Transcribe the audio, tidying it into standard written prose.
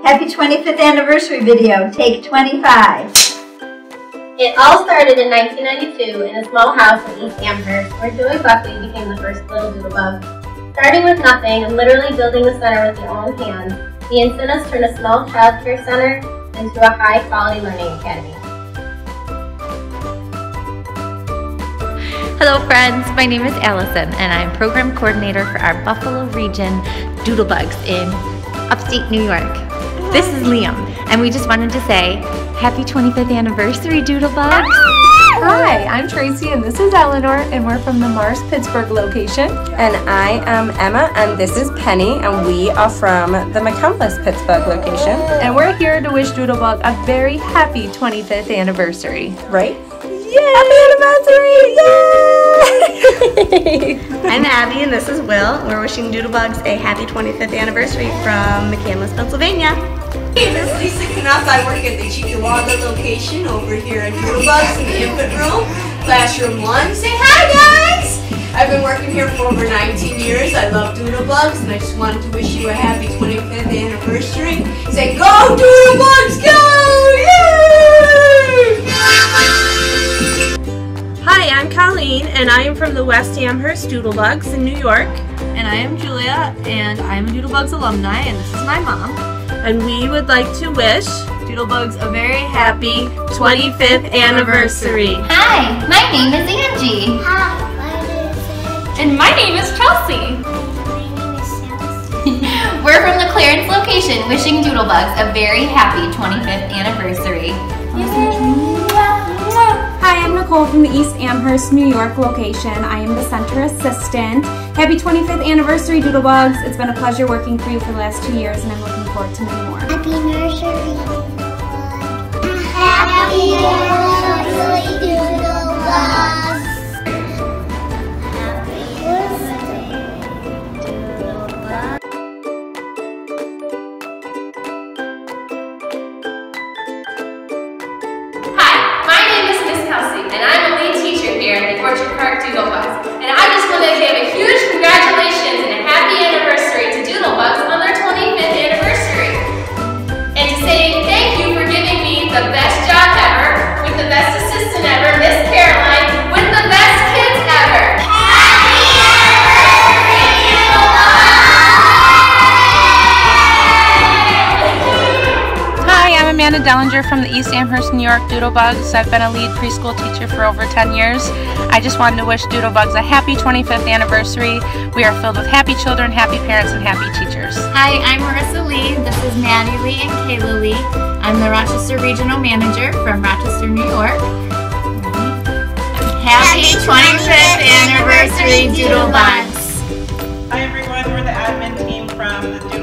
Happy 25th anniversary video, take 25. It all started in 1992 in a small house in East Amherst, where Joey Buckley became the first little doodlebug. Starting with nothing and literally building the center with their own hands, the Encinas turned a small child care center into a high-quality learning academy. Hello friends, my name is Allison and I'm program coordinator for our Buffalo region Doodlebugs in upstate New York. This is Liam and we just wanted to say happy 25th anniversary Doodlebugs. Hi, I'm Tracy and this is Eleanor and we're from the Mars-Pittsburgh location. And I am Emma and this is Penny and we are from the McCompass-Pittsburgh location. And we're here to wish Doodlebug a very happy 25th anniversary. Right? Yay! Happy anniversary! Yay! I'm Abby and this is Will. We're wishing Doodlebugs a happy 25th anniversary from McCandless, Pennsylvania. Hey, this is Lisa Knupp. I work at the Cheektowaga location over here at Doodlebugs in the infant room, classroom 1. Say hi, guys! I've been working here for over 19 years. I love Doodlebugs and I just wanted to wish you a happy 25th anniversary. Say, go Doodlebugs, go! Yay! Hi, I'm Colleen, and I am from the West Amherst Doodlebugs in New York. And I am Julia, and I'm a Doodlebugs alumni, and this is my mom. And we would like to wish Doodlebugs a very happy 25th anniversary. Hi, my name is Angie. Hi, my name is Angie. And my name is Chelsea. My name is Chelsea. We're from the Clarence location wishing Doodlebugs a very happy 25th anniversary. Hi, I'm Nicole from the East Amherst, New York location. I am the center assistant. Happy 25th anniversary, Doodlebugs. It's been a pleasure working for you for the last 2 years, and I'm looking forward to many more. Happy nursery, Doodlebug. Happy nursery, Doodlebug. Happy birthday, Doodlebug. And I'm a lead teacher here at the Orchard Park Doodlebugs. And I just want to give a huge congratulations and a happy anniversary to Doodlebugs on their 25th anniversary. And to say thank you for giving me the best job ever, with the best assistant ever, Miss Caroline, with the best kids ever. Happy anniversary, Doodlebugs! Hi, I'm Amanda Dellinger from the East Amherst, New York Doodlebugs. I've been a lead preschool teacher for over 10 years. I just wanted to wish Doodlebugs a happy 25th anniversary. We are filled with happy children, happy parents, and happy teachers. Hi, I'm Marissa Lee. This is Maddie Lee and Kayla Lee. I'm the Rochester Regional Manager from Rochester, New York. Happy 25th anniversary, Doodlebugs! Hi everyone, we're the admin team from the